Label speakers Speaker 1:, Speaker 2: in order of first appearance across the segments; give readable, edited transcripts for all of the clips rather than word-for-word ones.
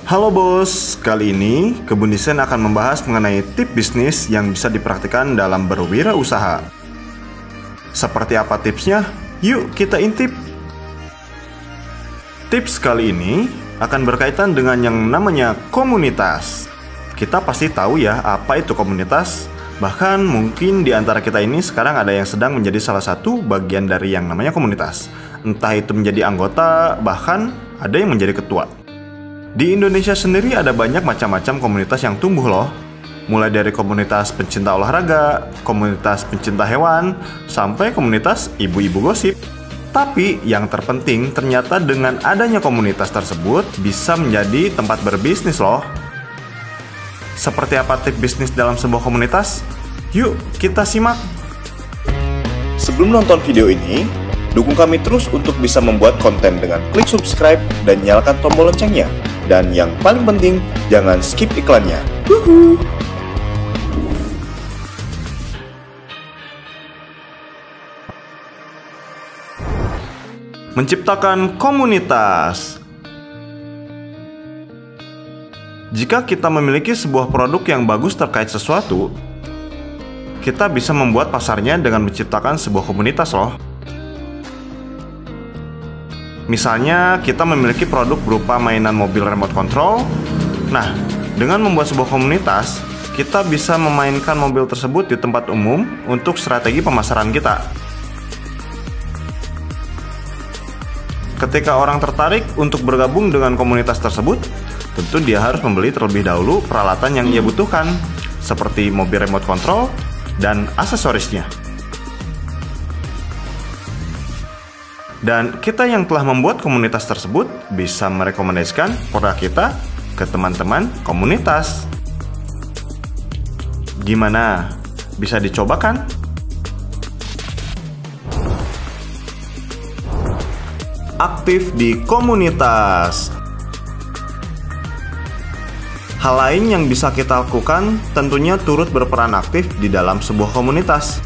Speaker 1: Halo bos, kali ini Kebun Desain akan membahas mengenai tips bisnis yang bisa dipraktikkan dalam berwirausaha. Seperti apa tipsnya? Yuk kita intip. Tips kali ini akan berkaitan dengan yang namanya komunitas. Kita pasti tahu ya apa itu komunitas. Bahkan mungkin di antara kita ini sekarang ada yang sedang menjadi salah satu bagian dari yang namanya komunitas. Entah itu menjadi anggota, bahkan ada yang menjadi ketua. Di Indonesia sendiri ada banyak macam-macam komunitas yang tumbuh loh. Mulai dari komunitas pencinta olahraga, komunitas pencinta hewan, sampai komunitas ibu-ibu gosip. Tapi yang terpenting ternyata dengan adanya komunitas tersebut bisa menjadi tempat berbisnis loh. Seperti apa tips bisnis dalam sebuah komunitas? Yuk kita simak.
Speaker 2: Sebelum nonton video ini, dukung kami terus untuk bisa membuat konten dengan klik subscribe dan nyalakan tombol loncengnya. Dan yang paling penting, jangan skip iklannya.
Speaker 1: Menciptakan komunitas. Jika kita memiliki sebuah produk yang bagus terkait sesuatu, kita bisa membuat pasarnya dengan menciptakan sebuah komunitas loh. Misalnya, kita memiliki produk berupa mainan mobil remote control. Nah, dengan membuat sebuah komunitas, kita bisa memainkan mobil tersebut di tempat umum untuk strategi pemasaran kita. Ketika orang tertarik untuk bergabung dengan komunitas tersebut, tentu dia harus membeli terlebih dahulu peralatan yang ia butuhkan, seperti mobil remote control dan aksesorisnya. Dan kita yang telah membuat komunitas tersebut bisa merekomendasikan produk kita ke teman-teman komunitas. Gimana? Bisa dicoba kan? Aktif di komunitas. Hal lain yang bisa kita lakukan tentunya turut berperan aktif di dalam sebuah komunitas.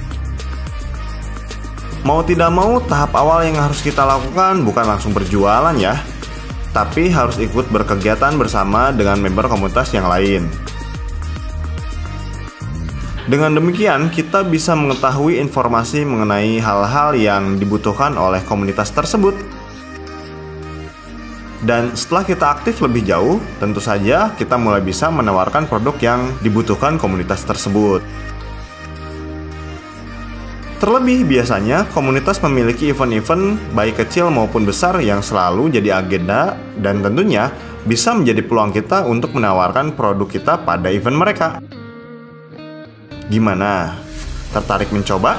Speaker 1: Mau tidak mau, tahap awal yang harus kita lakukan bukan langsung berjualan ya, tapi harus ikut berkegiatan bersama dengan member komunitas yang lain. Dengan demikian, kita bisa mengetahui informasi mengenai hal-hal yang dibutuhkan oleh komunitas tersebut. Dan setelah kita aktif lebih jauh, tentu saja kita mulai bisa menawarkan produk yang dibutuhkan komunitas tersebut. Terlebih biasanya komunitas memiliki event-event baik kecil maupun besar yang selalu jadi agenda dan tentunya bisa menjadi peluang kita untuk menawarkan produk kita pada event mereka. Gimana? Tertarik mencoba?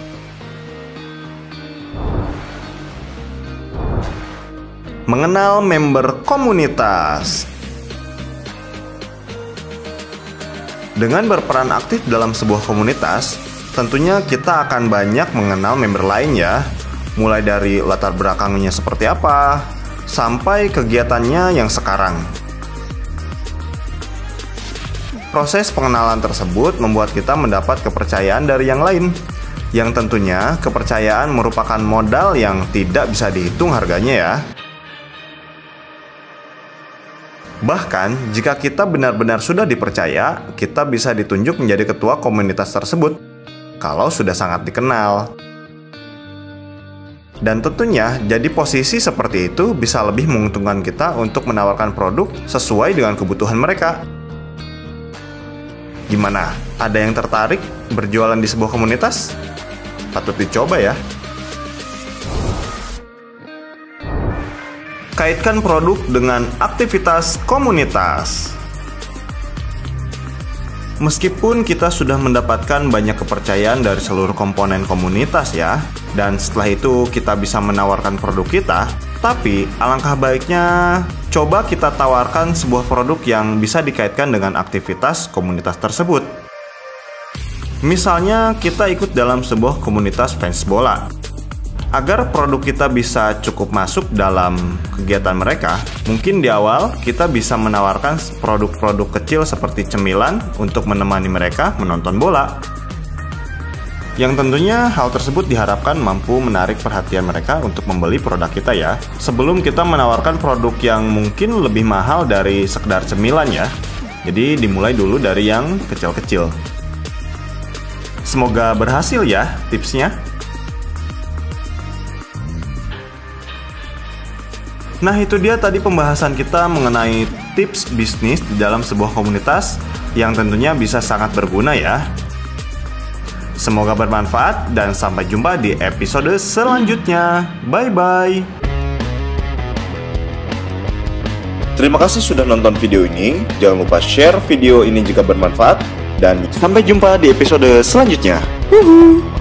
Speaker 1: Mengenal member komunitas. Dengan berperan aktif dalam sebuah komunitas, tentunya kita akan banyak mengenal member lain ya. Mulai dari latar belakangnya seperti apa, sampai kegiatannya yang sekarang. Proses pengenalan tersebut membuat kita mendapat kepercayaan dari yang lain. Yang tentunya kepercayaan merupakan modal yang tidak bisa dihitung harganya ya. Bahkan, jika kita benar-benar sudah dipercaya, kita bisa ditunjuk menjadi ketua komunitas tersebut kalau sudah sangat dikenal. Dan tentunya, jadi posisi seperti itu bisa lebih menguntungkan kita untuk menawarkan produk sesuai dengan kebutuhan mereka. Gimana? Ada yang tertarik berjualan di sebuah komunitas? Patut dicoba ya. Kaitkan produk dengan aktivitas komunitas. Meskipun kita sudah mendapatkan banyak kepercayaan dari seluruh komponen komunitas ya, dan setelah itu kita bisa menawarkan produk kita, tapi alangkah baiknya coba kita tawarkan sebuah produk yang bisa dikaitkan dengan aktivitas komunitas tersebut. Misalnya kita ikut dalam sebuah komunitas fans bola. Agar produk kita bisa cukup masuk dalam kegiatan mereka, mungkin di awal kita bisa menawarkan produk-produk kecil seperti cemilan untuk menemani mereka menonton bola. Yang tentunya hal tersebut diharapkan mampu menarik perhatian mereka untuk membeli produk kita ya. Sebelum kita menawarkan produk yang mungkin lebih mahal dari sekedar cemilan ya. Jadi dimulai dulu dari yang kecil-kecil. Semoga berhasil ya tipsnya. Nah, itu dia tadi pembahasan kita mengenai tips bisnis di dalam sebuah komunitas yang tentunya bisa sangat berguna ya. Semoga bermanfaat dan sampai jumpa di episode selanjutnya. Bye-bye.
Speaker 2: Terima kasih sudah nonton video ini. Jangan lupa share video ini jika bermanfaat. Dan sampai jumpa di episode selanjutnya. Wuhu.